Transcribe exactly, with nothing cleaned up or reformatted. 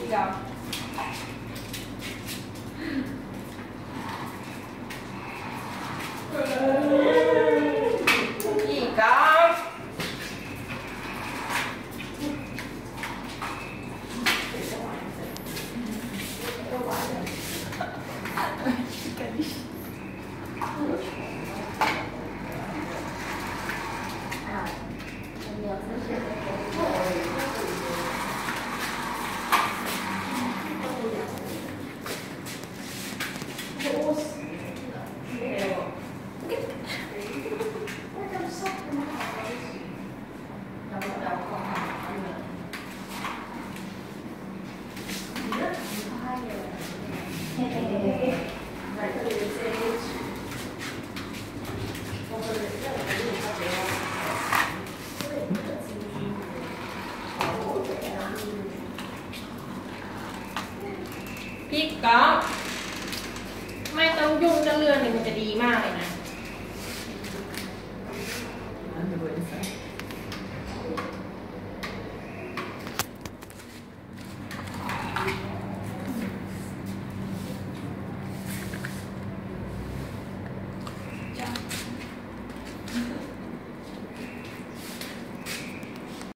个。一个。พริกก็ไม่ต้องยุ่งเรื่องนี้มันจะดีมากเลยนะ